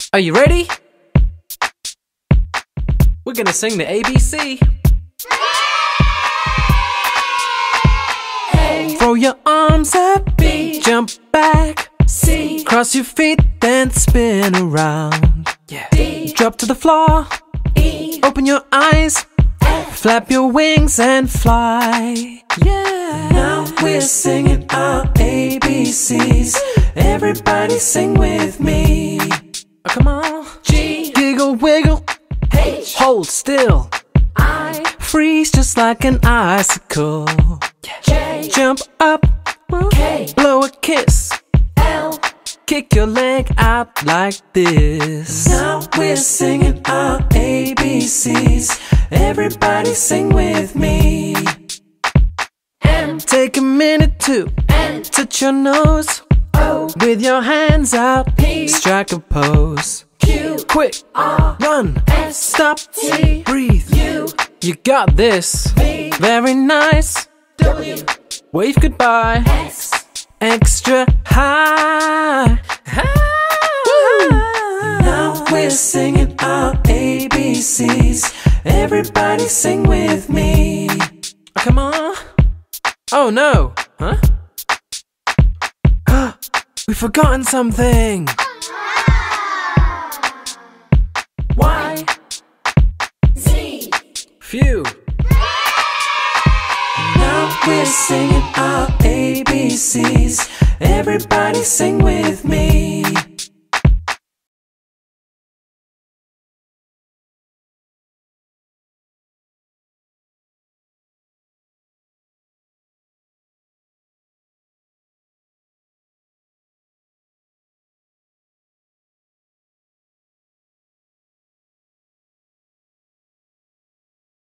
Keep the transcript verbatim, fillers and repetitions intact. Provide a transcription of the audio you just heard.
Are you ready? We're gonna sing the A B C. A. Throw your arms up, B. jump back, C. cross your feet, then spin around. Yeah. D. Drop to the floor, E. open your eyes, F. flap your wings and fly. Yeah. Now we're singing our A B Cs. Everybody sing with me. Oh, come on. G. Giggle, wiggle, H. hold still, I. freeze just like an icicle. J. Jump up, K. blow a kiss, L. kick your leg out like this. Now we're singing our A B Cs. Everybody sing with me. M. Take a minute to N. touch your nose O. with your hands out, P. strike a pose. Q. Quick, R. run, S. stop, T. breathe. U. You got this. V. Very nice. W. Wave goodbye. X. Extra high. Now we're singing our A B Cs. Everybody sing with me. Oh, come on. Oh no. Huh? We've forgotten something. Y. Z. Phew. Now we're singing our A B Cs. Everybody sing with me.